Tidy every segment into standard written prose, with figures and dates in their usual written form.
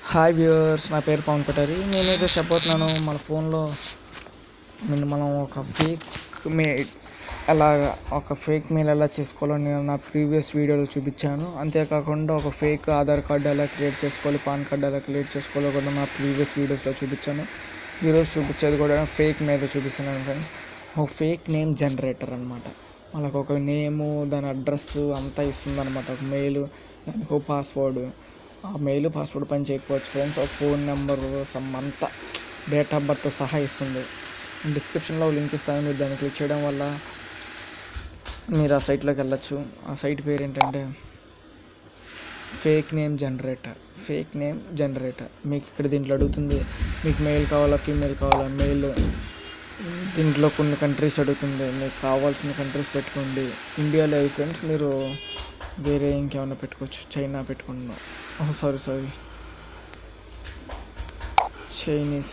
Hi viewers, నా పేరు పవన్ కటారి. నేనైతే చెప్పబోతున్నాను మన ఫోన్లో మనం ఒక ఫేక్ మెయిల్ ఎలా చేసుకోవాలో నేను నా ప్రీవియస్ వీడియోలో చూపించాను. అంతేకాకుండా ఒక ఫేక్ ఆధార్ కార్డు ఎలా క్రియేట్ చేసుకోవాలి, పాన్ కార్డు ఎలా క్రియేట్ చేసుకోవాలో కూడా నా ప్రీవియస్ వీడియోస్లో చూపించాను. ఈరోజు చూపించేది కూడా ఫేక్ మీద చూపిస్తున్నాను ఫ్రెండ్స్. ఒక ఫేక్ నేమ్ జనరేటర్ అనమాట. మనకు ఒక నేము, దాని అడ్రస్ అంతా ఇస్తుంది అనమాట. ఒక మెయిల్, దానికి ఒక పాస్వర్డ్. ఆ మెయిల్ పాస్వర్డ్ పని చేయకపోవచ్చు ఫ్రెండ్స్. ఒక ఫోన్ నెంబరు అంతా డేట్ ఆఫ్ బర్త్ సహా ఇస్తుంది. డిస్క్రిప్షన్లో లింక్ ఇస్తాను, మీరు దాన్ని క్లిక్ చేయడం వల్ల మీరు ఆ సైట్లోకి వెళ్ళచ్చు. ఆ సైట్ పేరు ఏంటంటే ఫేక్ నేమ్ జనరేటర్. మీకు ఇక్కడ దీంట్లో అడుగుతుంది మీకు మెయిల్ కావాలా, ఫీమేల్ కావాలా. మెయిల్ దీంట్లో కొన్ని కంట్రీస్ అడుగుతుంది, మీకు కావాల్సిన కంట్రీస్ పెట్టుకోండి. ఇండియా లేదు ఫ్రెండ్స్, మీరు వేరే ఇంకేమైనా పెట్టుకోవచ్చు. చైనా పెట్టుకుంటున్నాం. సారీ చైనీస్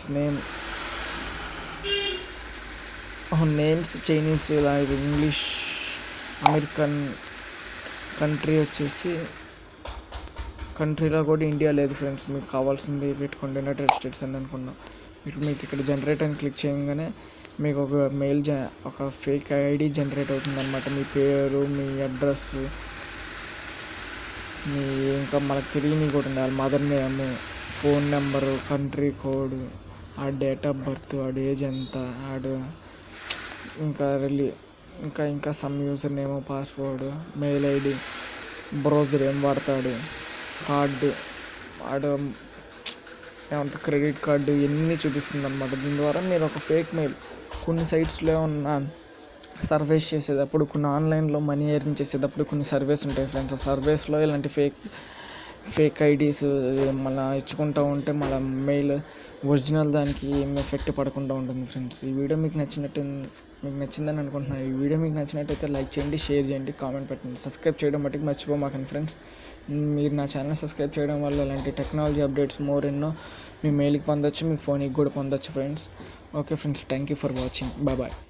నేమ్స్ చైనీస్, ఇలా ఇంగ్లీష్, అమెరికన్. కంట్రీ వచ్చేసి కంట్రీలో కూడా ఇండియా లేదు ఫ్రెండ్స్. మీకు కావాల్సింది పెట్టుకోండి, యునైటెడ్ స్టేట్స్ అని అనుకున్నాం. మీకు ఇక్కడ జనరేట్ అని క్లిక్ చేయగానే మీకు ఒక ఒక ఫేక్ ఐడి జనరేట్ అవుతుంది అనమాట. మీ పేరు, మీ అడ్రస్, మీ ఇంకా మనకు తెలియని కూడా ఉండాలి. Mother name, phone number, country code, ఆ డేట్ ఆఫ్ బర్త్, ఆడ ఏజ్ ఎంత, ఇంకా some user name, password, mail ID, browser ఏం వాడతాడు, కార్డు, ఏమంటారు క్రెడిట్ కార్డు, ఇవన్నీ చూపిస్తుంది అనమాట. దీని ద్వారా మీరు ఒక ఫేక్ మెయిల్ కొన్ని సైట్స్లో ఉన్న సర్వేస్ చేసేటప్పుడు, కొన్ని ఆన్లైన్లో మనీ ఎర్న్ చేసేటప్పుడు కొన్ని సర్వేస్ ఉంటాయి ఫ్రెండ్స్. ఆ సర్వేస్లో ఇలాంటి ఫేక్ ఐడీస్ మళ్ళీ ఇచ్చుకుంటూ ఉంటే మళ్ళీ మెయిల్ ఒరిజినల్ దానికి ఏం ఎఫెక్ట్ పడకుండా ఉంటుంది ఫ్రెండ్స్. ఈ వీడియో మీకు నచ్చిందని అనుకుంటున్నాను. ఈ వీడియో మీకు నచ్చినట్టయితే లైక్ చేయండి, షేర్ చేయండి, కామెంట్ పెట్టండి. సబ్స్క్రైబ్ చేయడం మట్టుకు మర్చిపోమాకండి ఫ్రెండ్స్. మీరు నా ఛానల్ సబ్స్క్రైబ్ చేయడం వల్ల ఇలాంటి టెక్నాలజీ అప్డేట్స్ ఎన్నో మీ మెయిల్కి పొందొచ్చు, మీ ఫోన్కి కూడా పొందొచ్చు friends. Okay friends, thank you for watching. Bye.